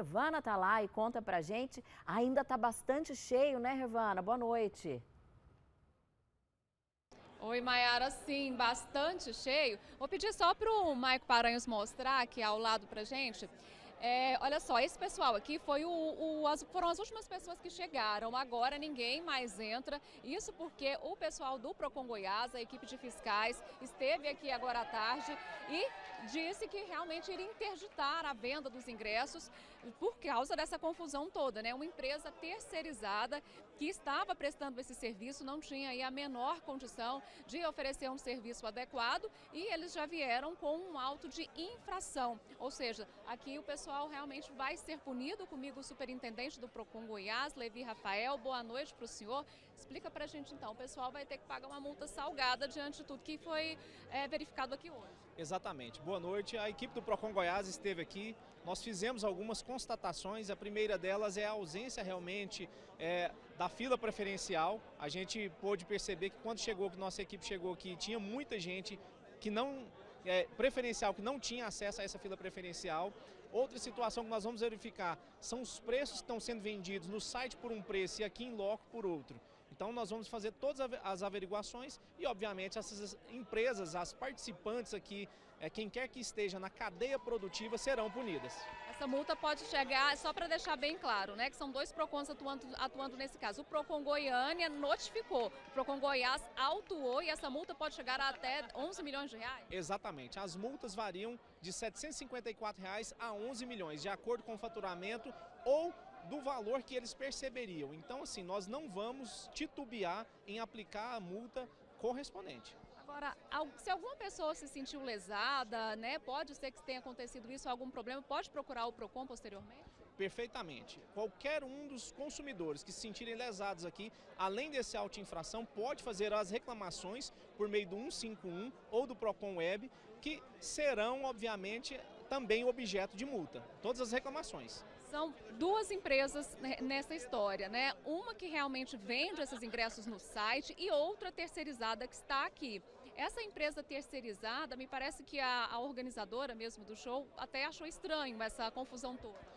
Revana tá lá e conta pra gente. Ainda tá bastante cheio, né, Revana? Boa noite. Oi, Mayara, sim, bastante cheio. Vou pedir só para o Maico Paranhos mostrar aqui ao lado para gente. Olha só, esse pessoal aqui foram as últimas pessoas que chegaram. Agora ninguém mais entra. Isso porque o pessoal do Procon Goiás, a equipe de fiscais, esteve aqui agora à tarde e disse que realmente iria interditar a venda dos ingressos por causa dessa confusão toda, né? Uma empresa terceirizada que estava prestando esse serviço não tinha aí a menor condição de oferecer um serviço adequado e eles já vieram com um auto de infração. Ou seja, aqui o pessoal realmente vai ser punido. Comigo o superintendente do Procon Goiás, Levi Rafael. Boa noite para o senhor. Explica para a gente então, o pessoal vai ter que pagar uma multa salgada diante de tudo que foi verificado aqui hoje. Exatamente. Boa noite. A equipe do Procon Goiás esteve aqui. Nós fizemos algumas constatações. A primeira delas é a ausência realmente da fila preferencial. A gente pôde perceber que quando nossa equipe chegou aqui, tinha muita gente que não preferencial, que não tinha acesso a essa fila preferencial. Outra situação que nós vamos verificar são os preços que estão sendo vendidos no site por um preço e aqui em loco por outro. Então nós vamos fazer todas as averiguações e obviamente essas empresas, as participantes aqui, quem quer que esteja na cadeia produtiva serão punidas. Essa multa pode chegar, só para deixar bem claro, né, que são dois Procons atuando nesse caso. O Procon Goiânia notificou, o Procon Goiás autuou e essa multa pode chegar a até 11 milhões de reais? Exatamente. As multas variam de R$ 754 a 11 milhões, de acordo com o faturamento ou do valor que eles perceberiam. Então, assim, nós não vamos titubear em aplicar a multa correspondente. Agora, se alguma pessoa se sentiu lesada, né, pode ser que tenha acontecido isso, algum problema, pode procurar o Procon posteriormente? Perfeitamente. Qualquer um dos consumidores que se sentirem lesados aqui, além desse auto-infração, pode fazer as reclamações por meio do 151 ou do Procon Web, que serão, obviamente, também objeto de multa. Todas as reclamações. São duas empresas nessa história, né? Uma que realmente vende esses ingressos no site e outra terceirizada que está aqui. Essa empresa terceirizada, me parece que a organizadora mesmo do show até achou estranho essa confusão toda.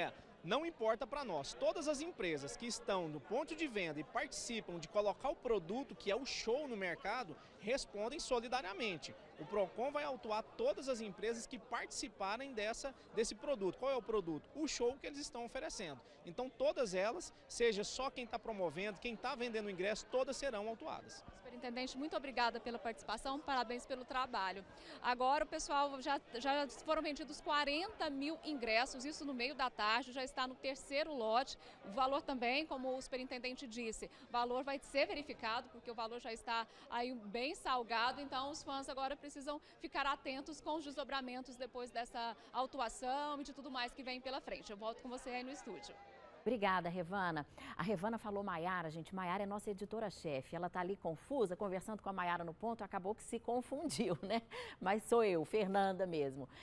Não importa para nós, todas as empresas que estão no ponto de venda e participam de colocar o produto, que é o show no mercado, respondem solidariamente. O Procon vai autuar todas as empresas que participarem desse produto. Qual é o produto? O show que eles estão oferecendo. Então todas elas, seja só quem está promovendo, quem está vendendo o ingresso, todas serão autuadas. Superintendente, muito obrigada pela participação, parabéns pelo trabalho. Agora o pessoal já foram vendidos 40 mil ingressos, isso no meio da tarde, já está no terceiro lote. O valor também, como o superintendente disse, o valor vai ser verificado, porque o valor já está aí bem salgado, então os fãs agora precisam ficar atentos com os desdobramentos depois dessa autuação e de tudo mais que vem pela frente. Eu volto com você aí no estúdio. Obrigada, Revana. A Revana falou Maiara, gente. Maiara é nossa editora-chefe. Ela tá ali confusa, conversando com a Maiara no ponto, acabou que se confundiu, né? Mas sou eu, Fernanda mesmo.